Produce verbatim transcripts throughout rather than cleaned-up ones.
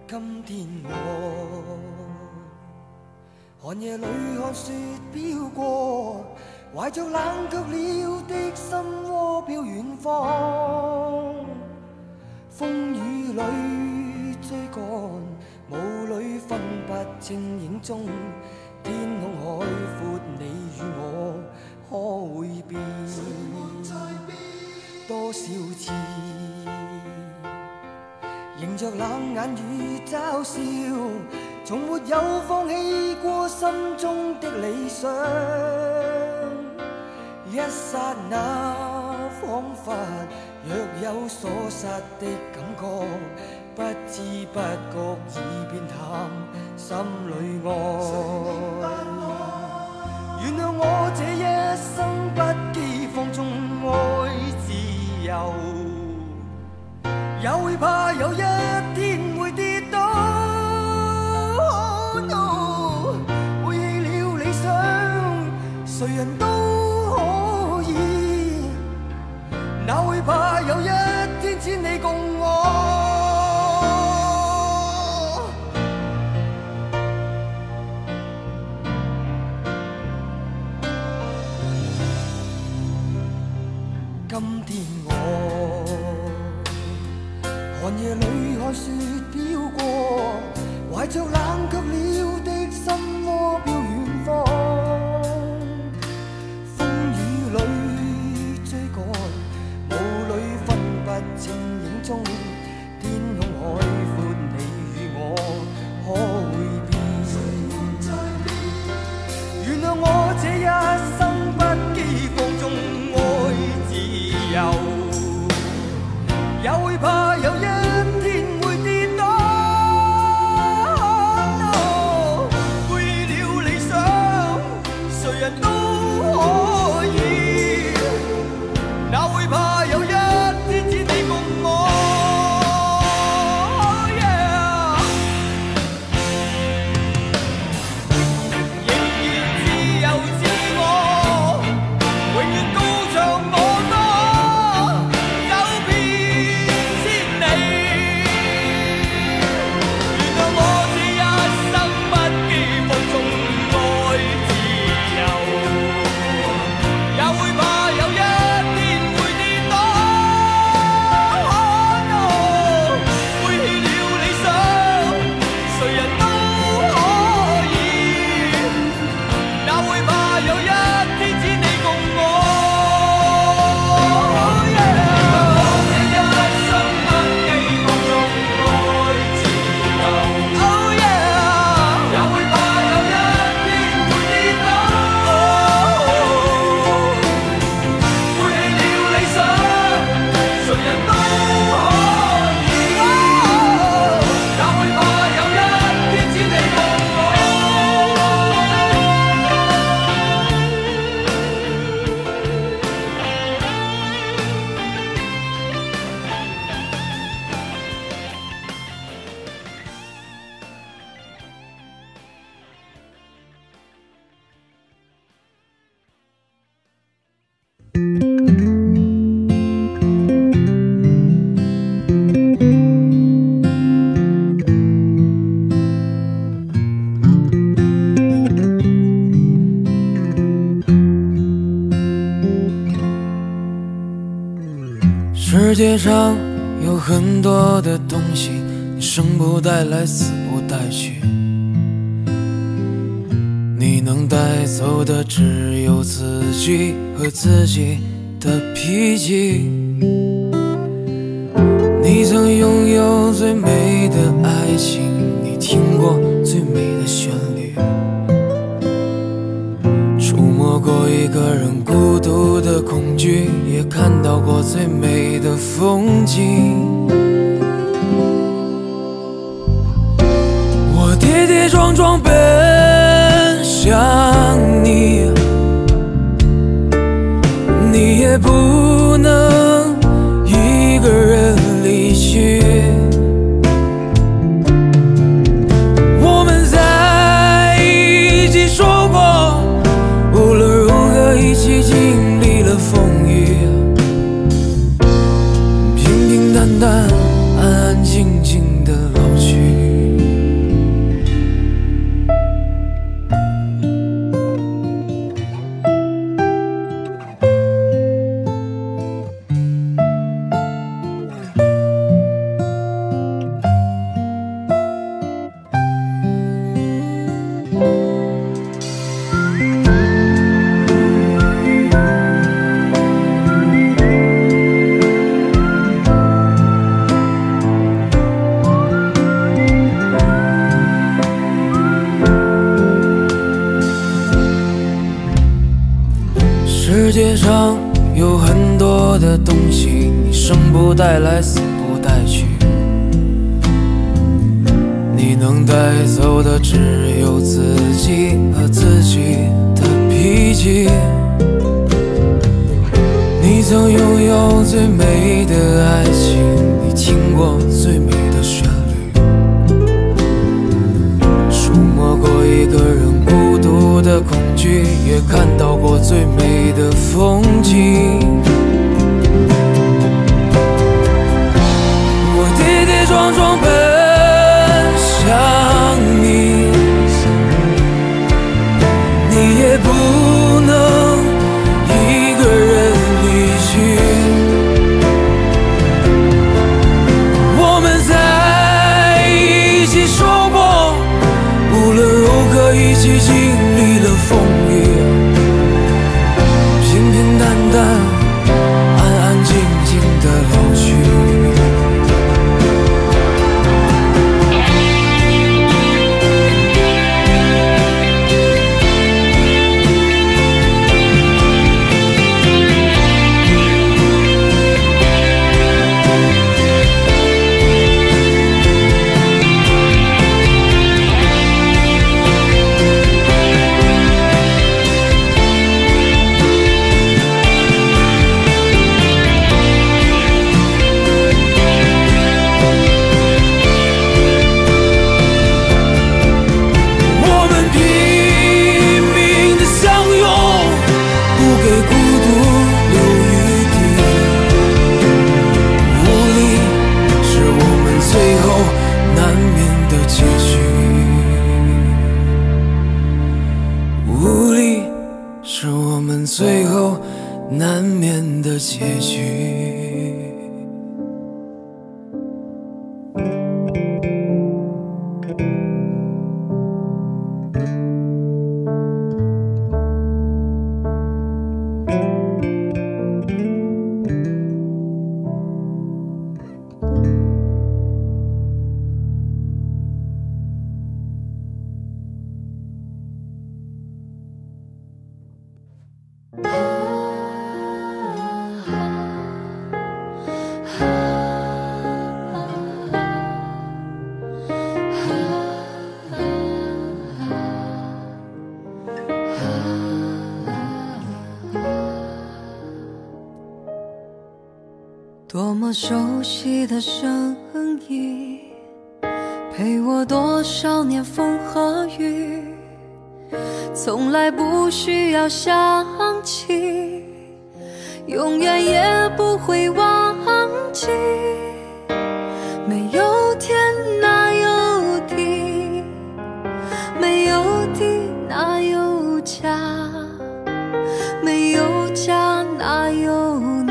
今天我寒夜里看雪飘过，怀着冷却了的心窝飘远方。风雨里追赶，雾里分不清影踪。天空海阔，你与我可会变？多少次？迎着冷眼與嘲笑，從沒有放棄過心中的理想。一剎那，彷彿若有所失的感覺，不知不覺已變淡，心裏愛。原諒我這一生不羈放縱愛自由。也會怕有一天會跌倒， oh, no， 背棄了理想，誰人都可以。哪會怕有一天只你共我？今天我寒夜里看雪飄過，懷着冷卻了的心窩飄遠方。風雨裏追趕，霧裏分不清影蹤。天空海闊，你與我可會變？原諒我這一生不羈放縱愛自由。也會怕有一天會跌倒， oh, no， 背棄了理想，誰人都可以。哪會怕有一天只你共我？ oh, yeah， 仍然自由自我，永遠高唱我歌。 世界上有很多的东西，你生不带来，死不带去。你能带走的只有自己和自己的脾气。你曾拥有最美的爱情，你听过最美的旋律，触摸过一个人孤独的恐惧，也看到过最美的风景。我跌跌撞撞奔向你，你也不能一个人离去。我们在一起说过，无论如何一起经历了风雨，平平淡淡，安安静静的老去。 不带来，死不带去。你能带走的只有自己和自己的脾气。你曾拥有最美的爱情，你听过最美的旋律，触摸过一个人孤独的恐惧，也看到过最美的风景。我跌跌撞撞奔向你，你也不能一个人离去。我们在一起说过，无论如何一起经历了风雨，平平淡淡，安安静静的老去。最后难免的结局。 多么熟悉的声音，陪我多少年风和雨，从来不需要想起，永远也不会忘记。没有天哪有地，没有地哪有家，没有家哪有你，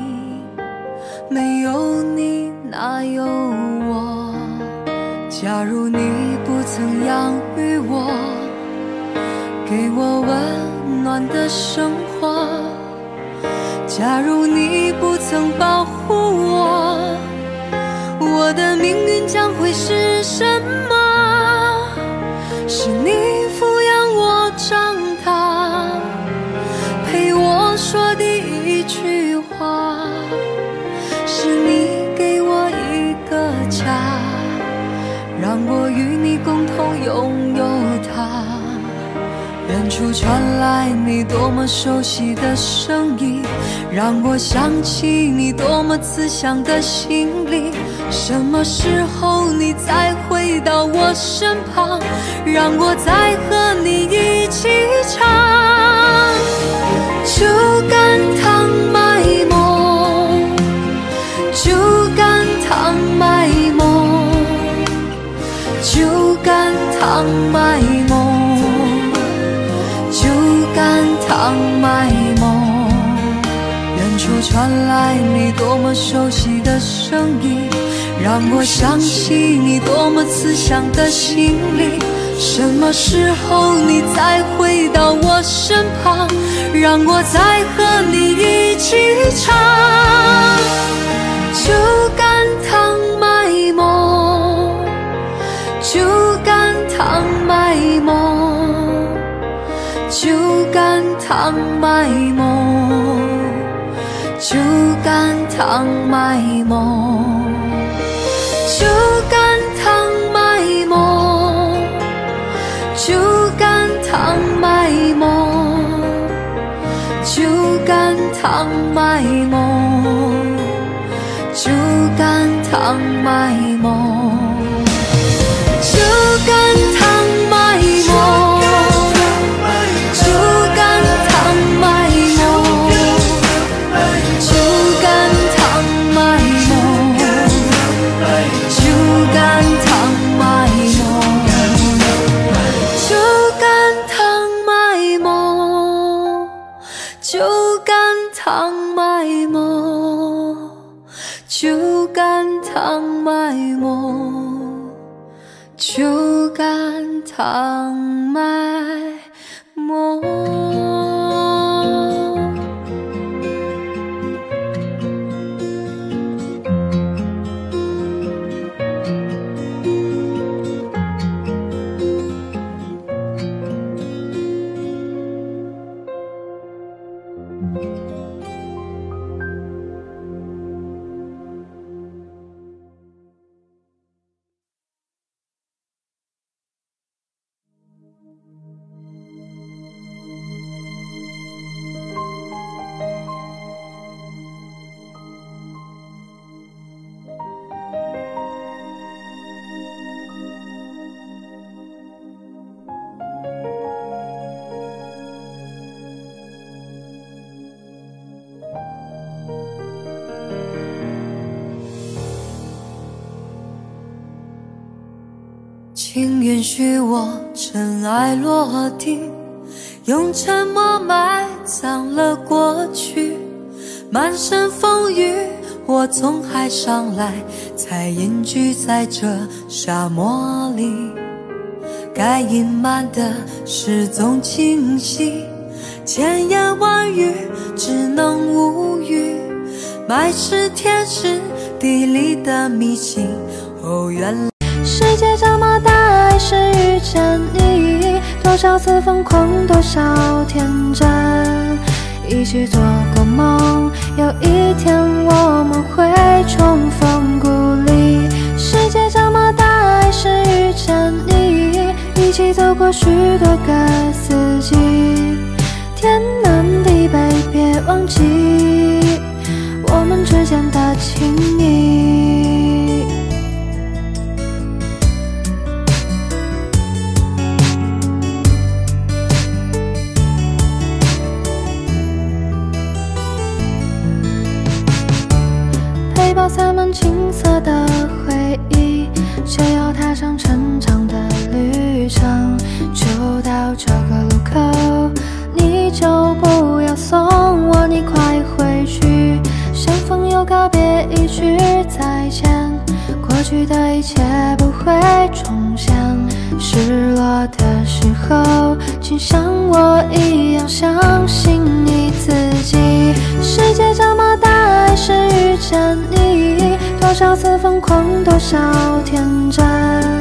没有你哪有我。假如你不曾养育我，给我温暖的生活，假如你不曾保护我，我的命运将会是什么？是你抚养我长大，陪我说第一句话，是你给我一个家，让我与你共同拥有它。远处传来你多么熟悉的声音，让我想起你多么慈祥的心灵。什么时候你再回到我身旁，让我再和你一起唱。酒干倘卖梦，酒干倘卖梦，酒干倘卖梦，酒干倘卖梦。远处传来你多么熟悉的声音，让我想起你多么慈祥的心灵。什么时候你再回到我身旁，让我再和你一起唱。酒干倘卖梦，酒干倘卖梦，酒干倘卖梦，酒干糖卖梦，酒干倘卖梦，酒干倘卖梦，酒干倘卖梦，酒干倘卖梦，酒干倘卖梦，酒干倘卖梦，酒干倘卖梦，酒干倘卖梦，酒干倘卖梦，酒干倘卖梦，酒干倘卖梦，酒干倘卖梦。请允许我尘埃落定，用沉默埋葬了过去。满身风雨，我从海上来，才隐居在这沙漠里。该隐瞒的事总清晰，千言万语只能无语。埋是天时地利的迷信，哦，原来世界这么大，爱是遇见你，多少次疯狂，多少天真，一起做个梦，有一天我们会重逢故里。世界这么大，爱是遇见你，一起走过许多个四季，天南地北别忘记我们之间的情谊。背包塞满青涩的回忆，却要踏上成长的旅程。就到这个路口，你就不要送我，你快回去。相逢又告别，一句再见，过去的一切不会重现。失落的时候，请像我一样相信你自己。世界这么大，爱是遇见你，多少次疯狂，多少天真。